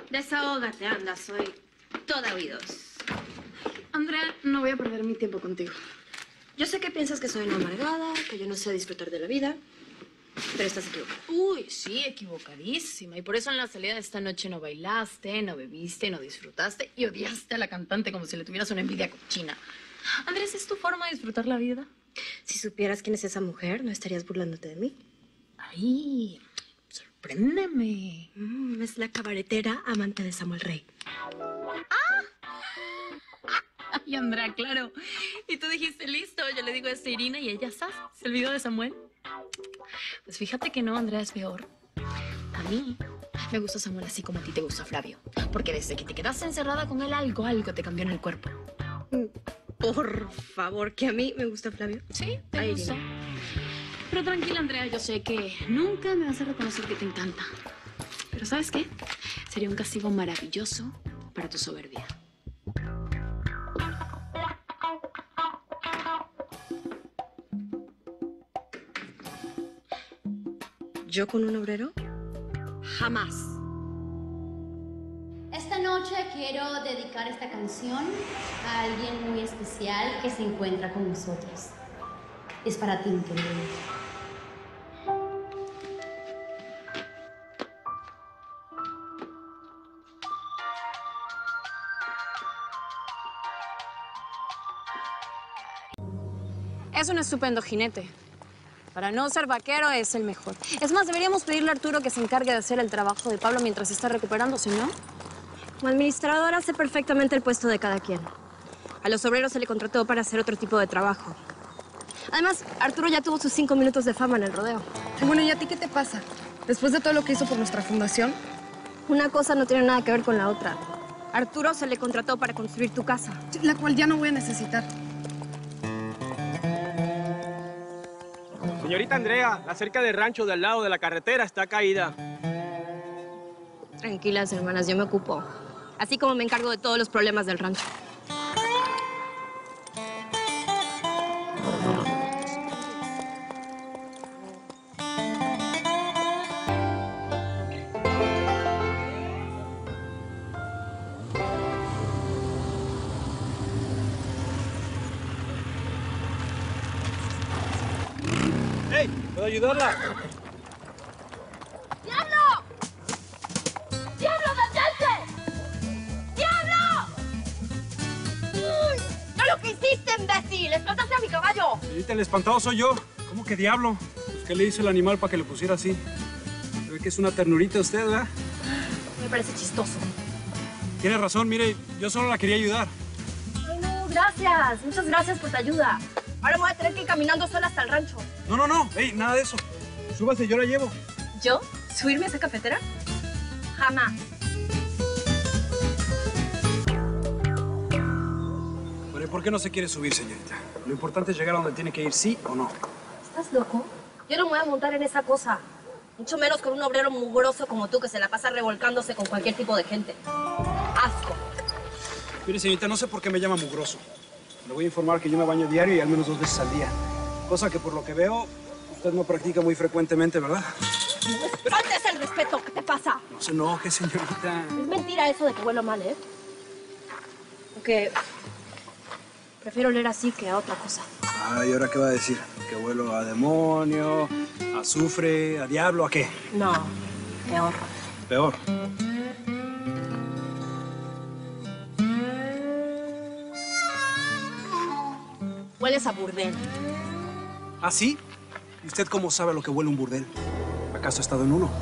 Desahógate, anda, soy toda oídos. Andrea, no voy a perder mi tiempo contigo. Yo sé que piensas que soy una amargada, que yo no sé disfrutar de la vida, pero estás equivocada. Uy, sí, equivocadísima. Y por eso en la salida de esta noche no bailaste, no bebiste, no disfrutaste y odiaste a la cantante como si le tuvieras una envidia cochina. Andrés, ¿es tu forma de disfrutar la vida? Si supieras quién es esa mujer, no estarías burlándote de mí. Ay, sorpréndeme. Es la cabaretera amante de Samuel Rey. Ay, Andrea, claro. Y tú dijiste, listo, yo le digo esto a Irina y ella, ¿sabes? ¿Se olvidó de Samuel? Pues fíjate que no, Andrea, es peor. A mí me gusta Samuel así como a ti te gusta Flavio. Porque desde que te quedaste encerrada con él, algo te cambió en el cuerpo. Por favor, que a mí me gusta Flavio. Sí, te Ay, gusta. Irina. Pero tranquila, Andrea, yo sé que nunca me vas a reconocer que te encanta. Pero ¿sabes qué? Sería un castigo maravilloso para tu soberbia. ¿Yo con un obrero? Jamás. Esta noche quiero dedicar esta canción a alguien muy especial que se encuentra con nosotros. Es para ti, mi querido. Es un estupendo jinete. Para no ser vaquero, es el mejor. Es más, deberíamos pedirle a Arturo que se encargue de hacer el trabajo de Pablo mientras está recuperándose, ¿no? Como administradora sé perfectamente el puesto de cada quien. A los obreros se le contrató para hacer otro tipo de trabajo. Además, Arturo ya tuvo sus 5 minutos de fama en el rodeo. Bueno, ¿y a ti qué te pasa? Después de todo lo que hizo por nuestra fundación. Una cosa no tiene nada que ver con la otra. Arturo se le contrató para construir tu casa. La cual ya no voy a necesitar. Señorita Andrea, la cerca del rancho de al lado de la carretera está caída. Tranquilas, hermanas, yo me ocupo. Así como me encargo de todos los problemas del rancho. ¡Hey! ¿Puedo ayudarla? ¡Diablo! ¡Diablo, detente! ¡Diablo! ¡Uy! ¡No lo que hiciste, imbécil! ¡Espantaste a mi caballo! Señorita, el espantado soy yo. ¿Cómo que diablo? Pues, ¿qué le hizo el animal para que le pusiera así? Se ve que es una ternurita usted, ¿verdad? Me parece chistoso. Tiene razón, mire, yo solo la quería ayudar. Ay, no, gracias. Muchas gracias por tu ayuda. Ahora me voy a tener que ir caminando sola hasta el rancho. No. Ey, nada de eso. Súbase, yo la llevo. ¿Yo? ¿Subirme a esa cafetera? Jamás. Bueno, ¿y por qué no se quiere subir, señorita? Lo importante es llegar a donde tiene que ir, ¿sí o no? ¿Estás loco? Yo no me voy a montar en esa cosa. Mucho menos con un obrero mugroso como tú que se la pasa revolcándose con cualquier tipo de gente. ¡Asco! Mire, señorita, no sé por qué me llama mugroso. Le voy a informar que yo me baño diario y al menos 2 veces al día. Cosa que, por lo que veo, usted no practica muy frecuentemente, ¿verdad? ¡No faltes el respeto! ¿Qué te pasa? No se enoje, señorita. Es mentira eso de que huelo mal, ¿eh? Aunque prefiero oler así que a otra cosa. Ah, ¿y ahora qué va a decir? ¿Que huelo a demonio, a azufre, a diablo, a qué? No, peor. Peor. Hueles a burdel. ¿Ah, sí? ¿Y usted cómo sabe lo que huele un burdel? ¿Acaso ha estado en uno?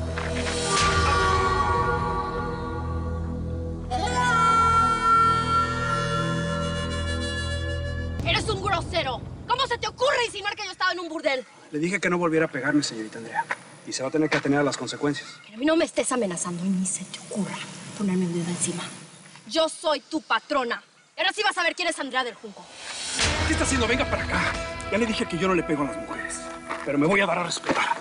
¡Eres un grosero! ¿Cómo se te ocurre insinuar que yo estaba en un burdel? Le dije que no volviera a pegarme, señorita Andrea. Y se va a tener que atener a las consecuencias. Que a mí no me estés amenazando y ni se te ocurra ponerme un dedo encima. Yo soy tu patrona. Y ahora sí vas a ver quién es Andrea del Junco. ¿Qué está haciendo? Venga para acá. Ya le dije que yo no le pego a las mujeres. Pero me voy a dar a respetar.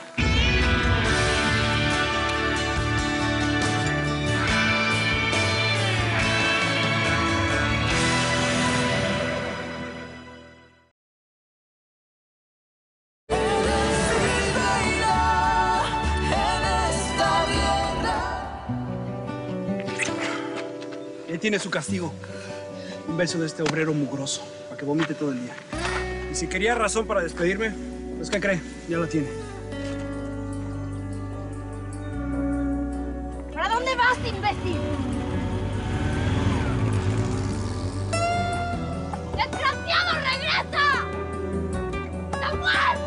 Ahí tiene su castigo. Un beso de este obrero mugroso, para que vomite todo el día. Y si quería razón para despedirme, pues ¿qué cree? Ya la tiene. ¿Para dónde vas, imbécil? ¡Desgraciado, regresa! ¡Samuel!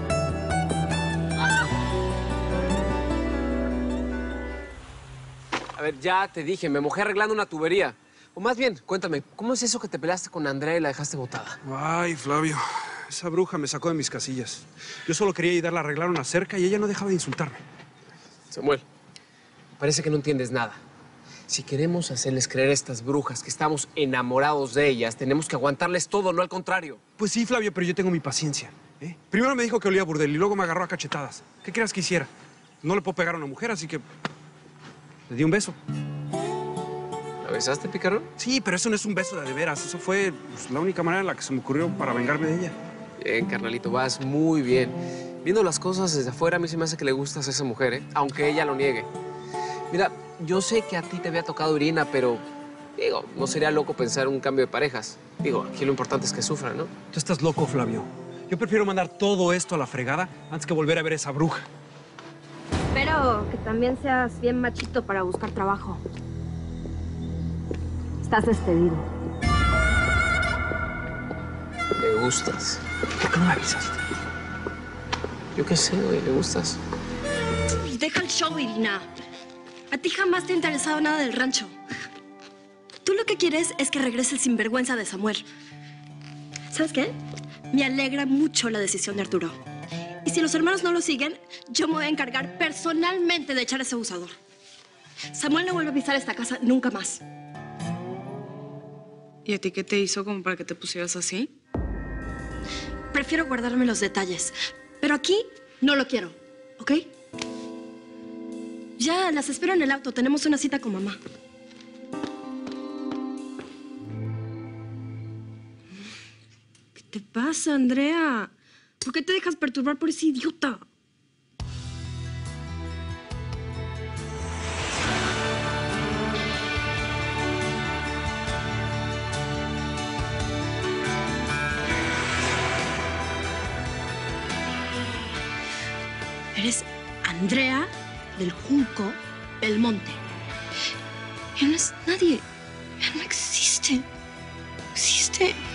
A ver, ya te dije, me mojé arreglando una tubería. O más bien, cuéntame, ¿cómo es eso que te peleaste con Andrea y la dejaste botada? Ay, Flavio, esa bruja me sacó de mis casillas. Yo solo quería ayudarla a arreglar una cerca y ella no dejaba de insultarme. Samuel, parece que no entiendes nada. Si queremos hacerles creer a estas brujas que estamos enamorados de ellas, tenemos que aguantarles todo, no al contrario. Pues sí, Flavio, pero yo tengo mi paciencia. Primero me dijo que olía a burdel y luego me agarró a cachetadas. ¿Qué quieras que hiciera? No le puedo pegar a una mujer, así que le di un beso. ¿La besaste, picarón? Sí, pero eso no es un beso de veras. Eso fue pues, la única manera en la que se me ocurrió para vengarme de ella. Bien, carnalito, vas muy bien. Viendo las cosas desde afuera, a mí se me hace que le gustas a esa mujer, aunque ella lo niegue. Mira, yo sé que a ti te había tocado Irina, pero, digo, no sería loco pensar en un cambio de parejas. Digo, aquí lo importante es que sufra, ¿no? Tú estás loco, Flavio. Yo prefiero mandar todo esto a la fregada antes que volver a ver a esa bruja. Espero que también seas bien machito para buscar trabajo. Estás despedido. Me gustas. ¿Por qué no me avisaste? Yo qué sé, güey, ¿le gustas? Deja el show, Irina. A ti jamás te ha interesado nada del rancho. Tú lo que quieres es que regrese el sinvergüenza de Samuel. ¿Sabes qué? Me alegra mucho la decisión de Arturo. Y si los hermanos no lo siguen, yo me voy a encargar personalmente de echar a ese abusador. Samuel no vuelve a pisar esta casa nunca más. ¿Y a ti qué te hizo como para que te pusieras así? Prefiero guardarme los detalles. Pero aquí no lo quiero, ¿ok? Ya, las espero en el auto. Tenemos una cita con mamá. ¿Qué te pasa, Andrea? ¿Por qué te dejas perturbar por ese idiota? Eres Andrea del Junco Belmonte. Él no es nadie. Él no existe. No existe.